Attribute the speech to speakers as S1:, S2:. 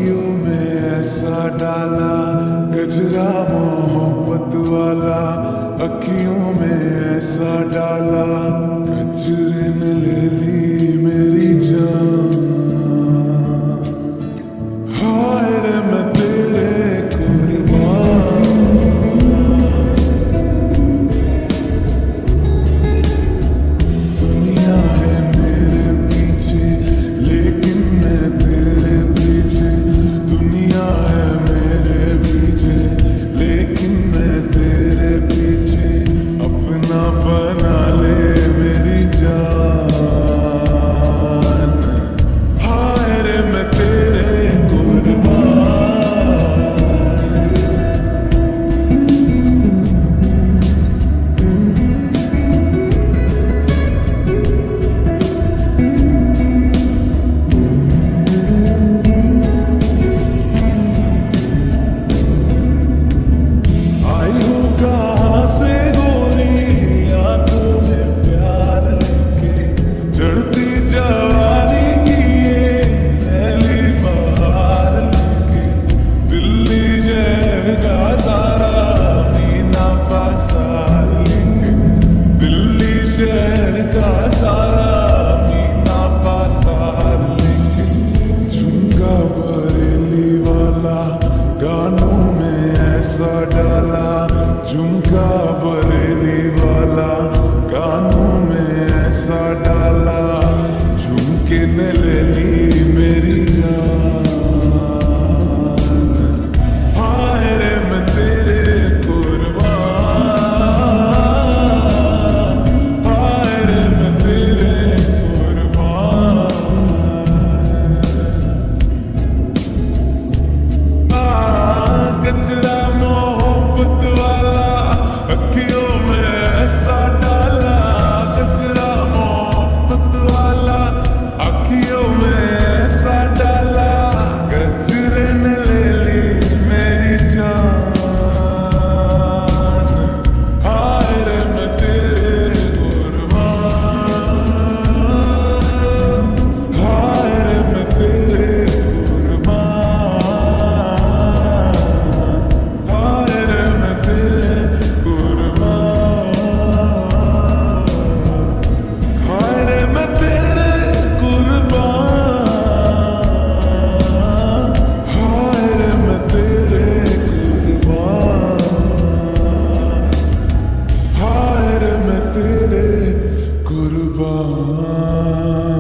S1: अखियों में ऐसा डाला गजरा मोहब्बत वाला, अखियों में ऐसा डाला गजरे ने ले ली मेरी जान। हाय रे मैं तेरे कुर्बान, दुनिया है मेरे पीछे लेकिन मैं तेरे पीछे, दुनिया है मेरे पीछे लेकिन मैं तेरे पीछे, अपना बना ले मेरी जान। हाय रे मैं तेरे कुर्बान, आई हूँ कहाँ से गोरी आंखों में प्यार लेके, चढ़ती जवानी की ये पहली बहार लेके, दिल्ली शहर का सारा मीना पासार लेके, दिल्ली शहर का सारा मीना पासार लेके, झुमका बरेली वाला गानों में ऐसा डाला, झुमका बरेली वाला गानों में ऐसा डाला, झुमके ने ले ली मेरी जान। हाय रे मैं तेरे कुर्बान, हाय रे मैं तेरे कुर्बान। गजरा मोहब्बत वाला अखियों में ऐसा डाला, गजरा मोहब्बत वाला अखियों में ऐसा डाला, गजरे ने ले ली मेरी जान। हाय रे मैं तेरे कुर्बान, हाय रे मैं तेरे कुर्बान, हाय रे मैं तेरे कुर्बान, हाय रे मैं तेरे कुर्बान, हाय रे मैं तेरे कुर्बान, हाय रे मैं तेरे कुर्बान।